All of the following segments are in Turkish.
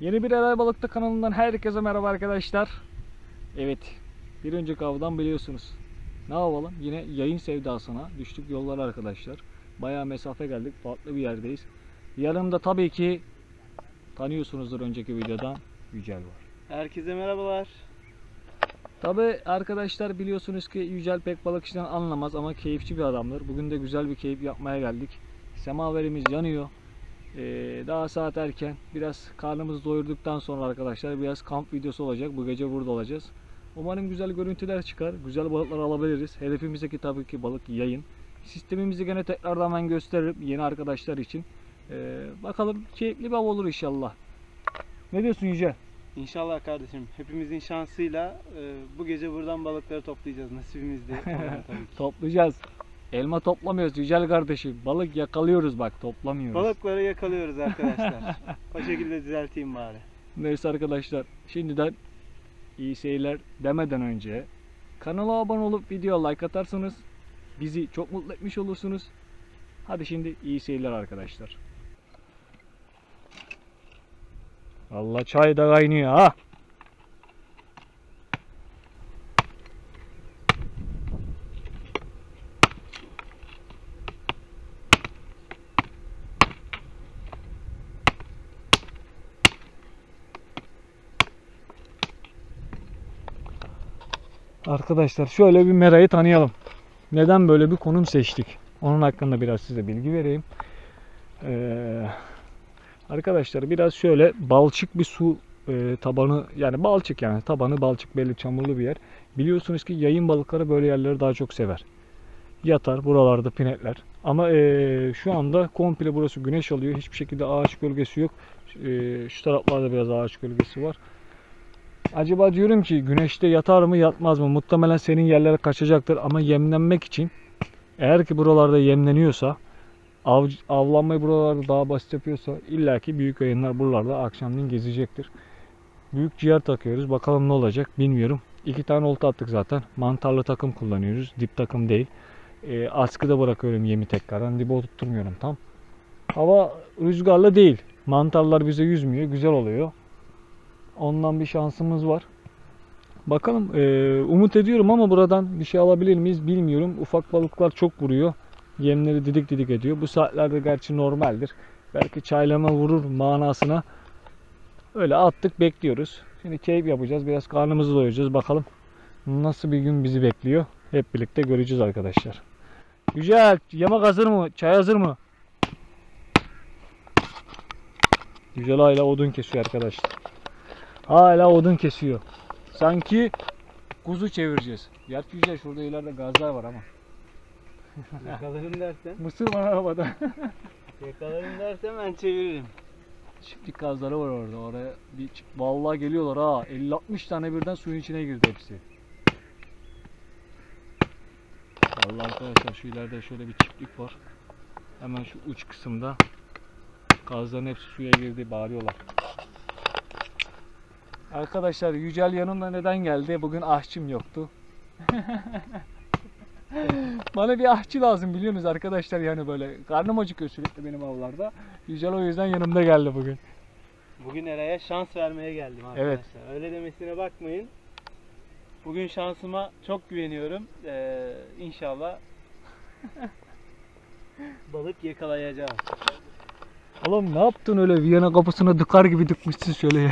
Yeni bir Eray Balık'ta kanalından herkese merhaba arkadaşlar. Evet, bir önceki avdan biliyorsunuz. Ne yapalım? Yine yayın sevdasına düştük yollara arkadaşlar. Bayağı mesafe geldik. Farklı bir yerdeyiz. Yanımda tabii ki tanıyorsunuzdur önceki videodan Yücel var. Herkese merhabalar. Tabii arkadaşlar biliyorsunuz ki Yücel pek balık işten anlamaz ama keyifçi bir adamdır. Bugün de güzel bir keyif yapmaya geldik. Semaverimiz yanıyor. Daha saat erken. Biraz karnımızı doyurduktan sonra arkadaşlar biraz kamp videosu olacak. Bu gece burada olacağız. Umarım güzel görüntüler çıkar. Güzel balıklar alabiliriz. Hedefimizdeki tabii ki balık yayın. Sistemimizi gene tekrardan ben gösteririm yeni arkadaşlar için. Bakalım keyifli bir av olur inşallah. Ne diyorsun Yücel? İnşallah kardeşim. Hepimizin şansıyla bu gece buradan balıkları toplayacağız. Nasibimizde. Tabii ki. Toplayacağız. Elma toplamıyoruz Yücel kardeşim. Balık yakalıyoruz bak, toplamıyoruz. Balıkları yakalıyoruz arkadaşlar. O şekilde düzelteyim bari. Neyse arkadaşlar, şimdiden iyi seyirler demeden önce kanala abone olup video like atarsanız bizi çok mutlu etmiş olursunuz. Hadi şimdi iyi seyirler arkadaşlar. Allah çay da kaynıyor ha. Arkadaşlar şöyle bir merayı tanıyalım. Neden böyle bir konum seçtik? Onun hakkında biraz size bilgi vereyim. Arkadaşlar biraz şöyle balçık bir su tabanı, yani balçık, yani tabanı balçık, belli çamurlu bir yer. Biliyorsunuz ki yayın balıkları böyle yerleri daha çok sever. Yatar buralarda pinetler. Ama şu anda komple burası güneş alıyor. Hiçbir şekilde ağaç gölgesi yok. Şu taraflarda biraz ağaç gölgesi var. Acaba diyorum ki güneşte yatar mı yatmaz mı? Muhtemelen senin yerlere kaçacaktır ama yemlenmek için, eğer ki buralarda yemleniyorsa, avlanmayı buralarda daha basit yapıyorsa illaki büyük yayınlar buralarda akşamleyin gezecektir. Büyük ciğer takıyoruz. Bakalım ne olacak bilmiyorum. 2 tane olta attık zaten. Mantarlı takım kullanıyoruz. Dip takım değil. Askıda bırakıyorum yemi tekrardan. Dibe oturtmuyorum tam. Hava rüzgarlı değil. Mantarlar bize yüzmüyor. Güzel oluyor. Ondan bir şansımız var. Bakalım, umut ediyorum ama buradan bir şey alabilir miyiz bilmiyorum. Ufak balıklar çok vuruyor. Yemleri didik didik ediyor. Bu saatlerde gerçi normaldir. Belki çaylama vurur manasına. Öyle attık, bekliyoruz. Şimdi keyif yapacağız. Biraz karnımızı doyuracağız. Bakalım nasıl bir gün bizi bekliyor. Hep birlikte göreceğiz arkadaşlar. Güzel. Yemek hazır mı? Çay hazır mı? Güzel hala odun kesiyor arkadaşlar. Hala odun kesiyor. Sanki kuzu çevireceğiz. Gerçi güzel, şurada ileride gazlar var ama. Yakalarım dersen. Mısır var arabada. Yakalarım dersen ben çeviririm. Çiftlik gazları var orada. Oraya bir vallahi geliyorlar ha. 50-60 tane birden suyun içine girdi hepsi. Vallahi arkadaşlar şu ileride şöyle bir çiftlik var. Hemen şu uç kısımda gazların hepsi suya girdi, bağırıyorlar. Arkadaşlar Yücel yanımda neden geldi? Bugün ahçım yoktu. Bana bir ahçı lazım biliyorsunuz arkadaşlar, yani böyle karnım acıkıyor sürekli benim avlarda. Yücel o yüzden yanımda geldi bugün. Bugün Eray'a şans vermeye geldim arkadaşlar. Evet. Öyle demesine bakmayın. Bugün şansıma çok güveniyorum. İnşallah balık yakalayacağız. Oğlum ne yaptın öyle Viyana kapısına dıkar gibi dıkmışsın şöyle.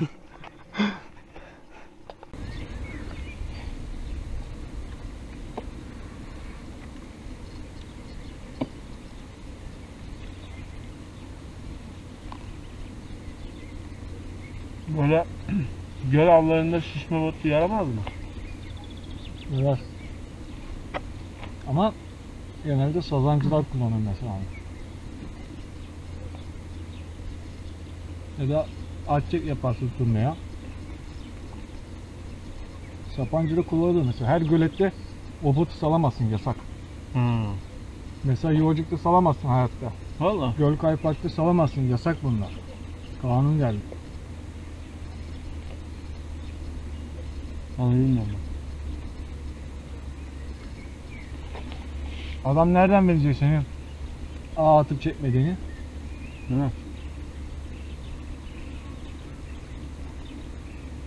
Böyle göl avlarında şişme botu yaramaz mı? Var. Ama genelde sazancılar kullanır mesela. Ya da atçek yaparsın turneye. Sapancıda kullanılır mesela. Her gölette o botu salamazsın, yasak. Mesela Yuvacık'ta salamazsın hayatta. Valla. Göl Kaypak'ta salamazsın, yasak bunlar. Kanun geldi. Anladım. Adam nereden bilecek senin ağ atıp çekmediğini? Değil mi?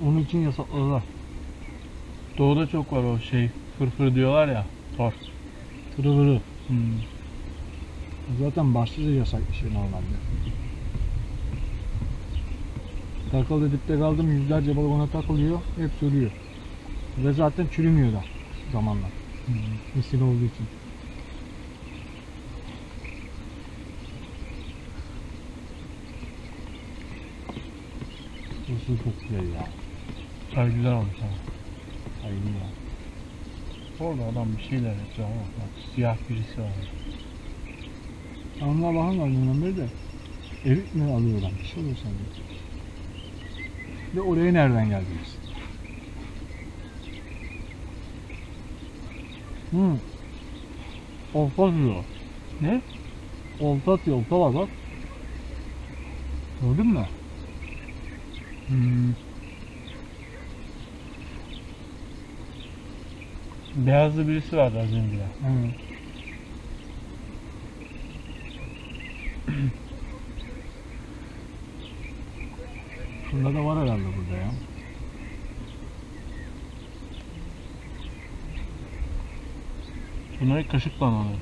Onun için yasakladılar. Doğuda çok var o şey. Fırfır diyorlar ya. Tor. Tırıvırı. Zaten başlıca yasak bir şey normalde. Takıldı dipte kaldım, yüzlerce balık ona takılıyor, hepsi ölüyor. Ve zaten çürümüyor da zamanla. Misil olduğu için. Burası çok güzel ya. Ay güzel olmuş ha. Hayır ya. Orada adam bir şeyler yapıyor ama bak siyah birisi var. Onlar bakın ardından beri de erik mi alıyorlar? Bir şey oluyor sanki. Ve oraya nereden geldiniz? Olta atıyor. Ne? Olta atıyor. Olta var bak. Gördün mü? Beyazlı birisi vardı az önce ya. Evet. Şunda da var herhalde burada ya. Bunları kaşıkla alıyor.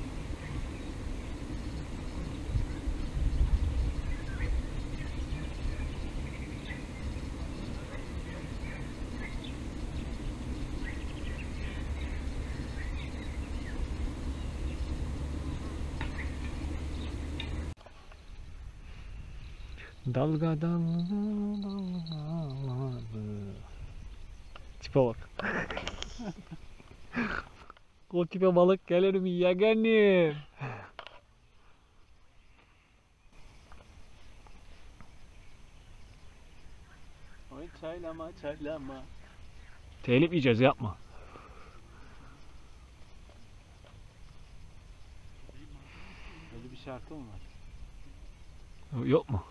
Dalga dalga dalgalanır. Tipe bak. O tipe balık gelir mi yeğenim? Oy çaylama çaylama. Telif yiyeceğiz, yapma. Böyle bir şarkı mı var? Yok mu?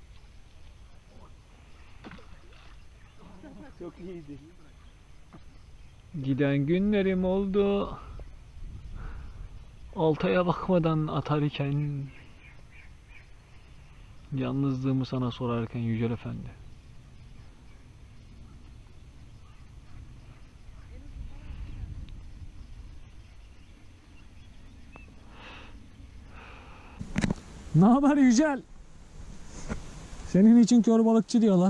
Çok iyiydi. Giden günlerim oldu. Oltaya bakmadan atarken, yalnızlığımı sana sorarken Yücel Efendi. Ne haber Yücel? Senin için kör balıkçı diyorlar.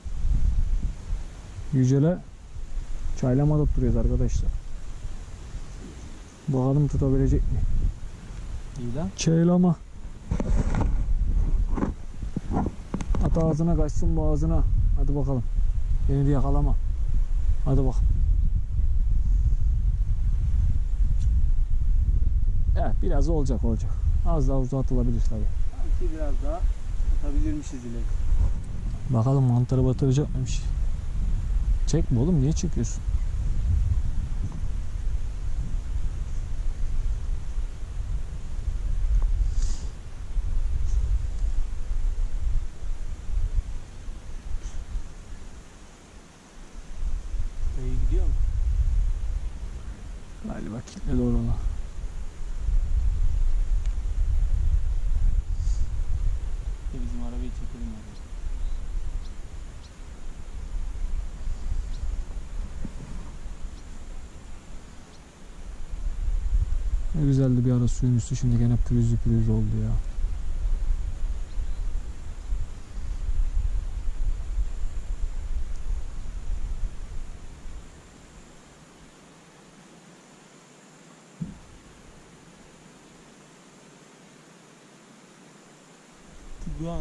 Yücel'e çaylama tutturuyoruz arkadaşlar. Bakalım tutabilecek mi? İyi lan. Çaylama. At ağzına kaçsın boğazına. Hadi bakalım. Beni de yakalama. Hadi bakalım. Evet, biraz olacak. Az daha uzatılabilir tabii. Sanki biraz daha atabilirmişiz ileri. Bakalım mantarı batıracak mıymış? Çekme oğlum, niye çekiyorsun? İyi gidiyor mu? Galiba kitle doğru ona. Bizim arabayı çekelim abi. Ne güzeldi bir ara suyun üstü, şimdi gene pürüzlü oldu ya. Doğan.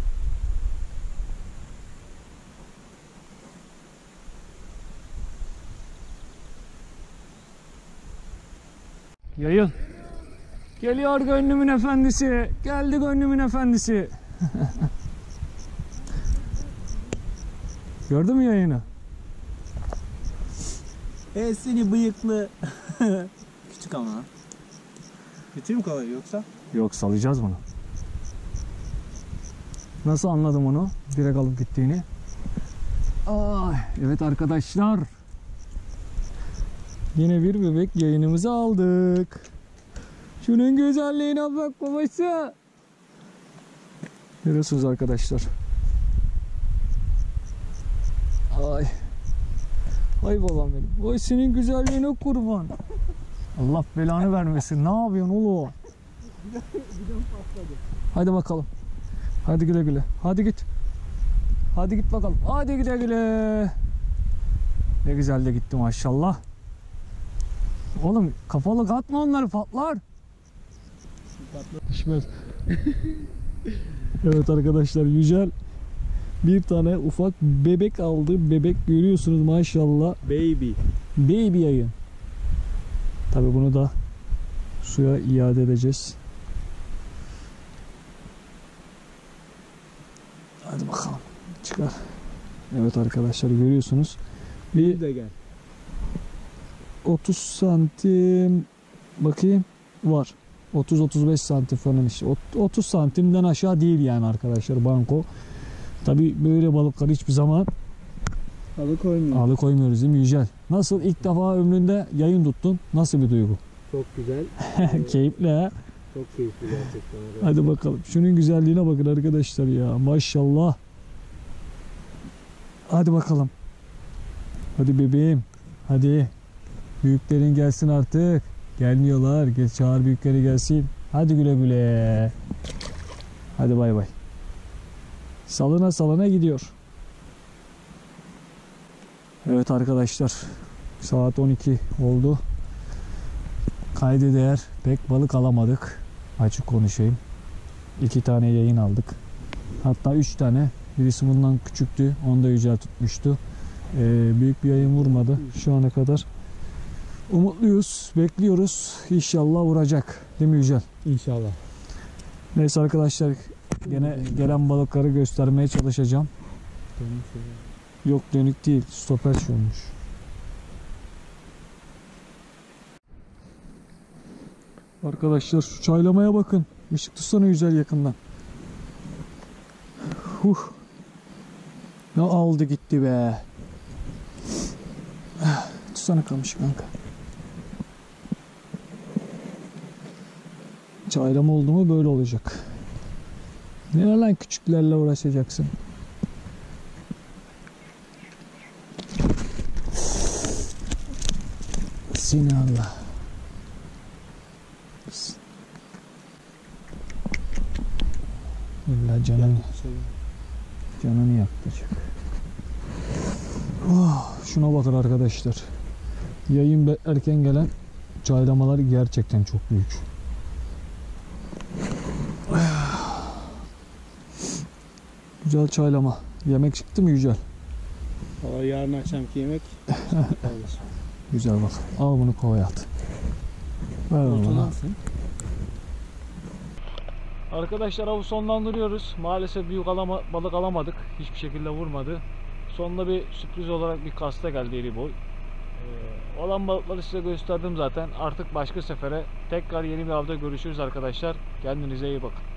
Yayın. Geliyor gönlümün efendisi. Geldi gönlümün efendisi. Gördün mü yayını? Seni bıyıklı. Küçük ama. Bitir mi kalıyor yoksa? Yok, salacağız bunu. Nasıl anladım onu? Direkt alıp gittiğini. Ay, evet arkadaşlar. Yine bir bebek yayınımızı aldık. Şunun güzelliğine bak babası. Görüyorsunuz arkadaşlar. Ay, Ay babam benim. Oy senin güzelliğine kurban. Allah belanı vermesin. Ne yapıyorsun oğlum? Hadi bakalım. Hadi güle güle. Hadi git. Hadi git bakalım. Hadi güle güle. Ne güzel de gitti maşallah. Oğlum kafalık atma, onları patlar. Düşmez. Evet arkadaşlar, Yücel bir tane ufak bebek aldı. Bebek görüyorsunuz maşallah. Baby. Baby yayın. Tabi bunu da suya iade edeceğiz. Hadi bakalım. Çıkar. Evet arkadaşlar, görüyorsunuz. Bir de gel. 30 santim bakayım var. 30-35 santim falan işte. 30 santimden aşağı değil yani arkadaşlar banko. Tabi böyle balıkları hiçbir zaman alıkoymuyoruz değil mi Yücel? Nasıl ilk defa ömründe yayın tuttun? Nasıl bir duygu? Çok güzel. Keyifli ha? Çok keyifli gerçekten. Hadi bakalım. Şunun güzelliğine bakın arkadaşlar ya. Maşallah. Hadi bakalım. Hadi bebeğim. Hadi. Büyüklerin gelsin artık. Gelmiyorlar. Gel, çağır büyükleri gelsin. Hadi güle güle. Hadi bay bay. Salına salına gidiyor. Evet arkadaşlar. Saat 12 oldu. Kayda değer pek balık alamadık. Açık konuşayım. 2 tane yayın aldık. Hatta 3 tane. Birisi bundan küçüktü. Onu da Yücel tutmuştu. Büyük bir yayın vurmadı şu ana kadar. Umutluyuz. Bekliyoruz. İnşallah vuracak. Değil mi Yücel? İnşallah. Neyse arkadaşlar. Gene gelen balıkları göstermeye çalışacağım. Yok dönük değil. Stoper şey olmuş. Arkadaşlar şu çaylamaya bakın. Işık tutsana Yücel yakından. Ne aldı gitti be. Tutsana kamışı kanka. Çaylama oldu mu böyle olacak. Ne lan küçüklerle uğraşacaksın. Seni Allah. İlla canını yakacak. Şuna bakın arkadaşlar. Yayın beklerken gelen çaylamalar gerçekten çok büyük. Güzel çaylama. Yemek çıktı mı Yücel? Yarın akşamki yemek. Güzel bak. Al bunu kovaya at. Ver onu bana. Arkadaşlar avı sonlandırıyoruz. Maalesef büyük balık alamadık. Hiçbir şekilde vurmadı. Sonunda bir sürpriz olarak bir kasta geldi iri boy. Olan balıkları size gösterdim zaten. Artık başka sefere tekrar yeni bir avda görüşürüz arkadaşlar. Kendinize iyi bakın.